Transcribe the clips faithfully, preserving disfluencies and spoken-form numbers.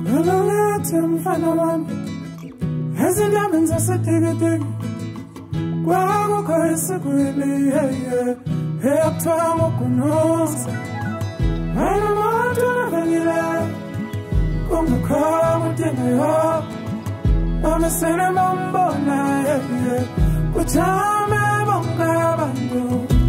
Ngalalethe mfana wami ezindabeni zasetikitiki kwakukho esikweli heye eyakuthiwa ngokunoza wena muntu navangile kungekho udingayo bamesele bambona heye kujame bonke abantu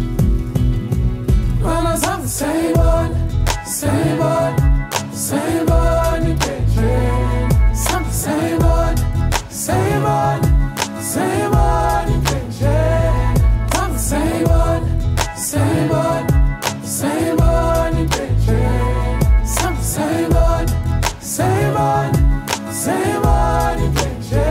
wena zange sayibona sayibona sayibona igeje sange sayibona sayibona sayibona igeje sange sayibona sayibona sayibona igeje sange sayibona sayibona sayibona igeje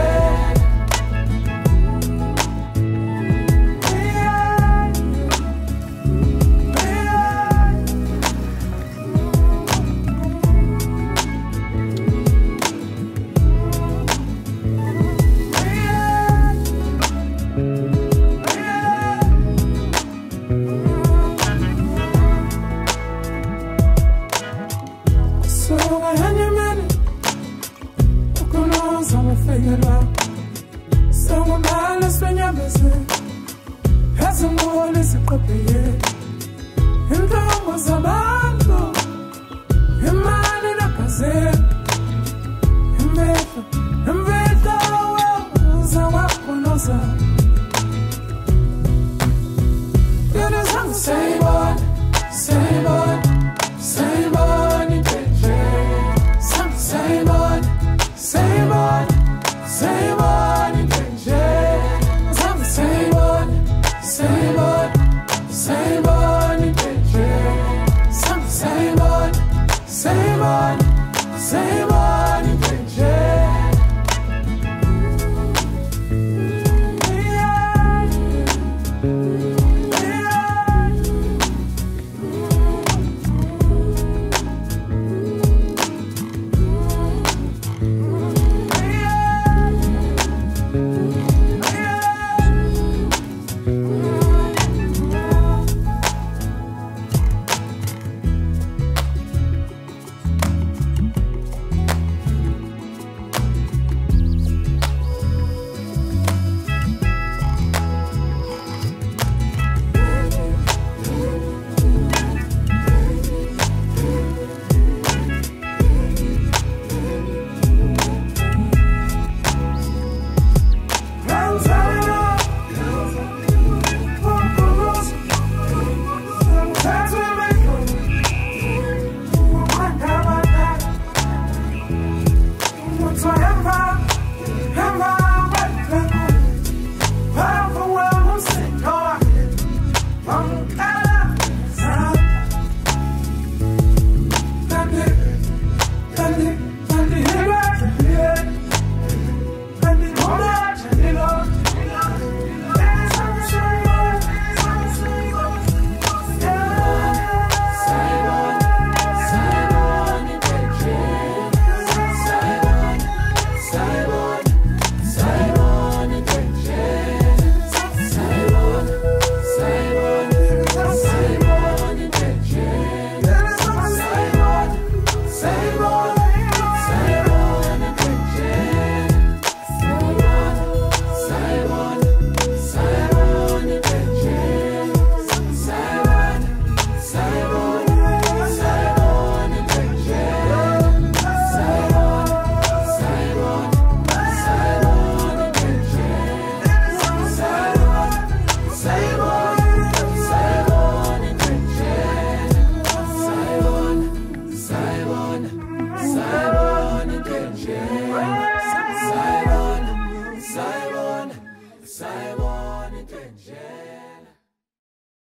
Intomo zabantu imani nakazela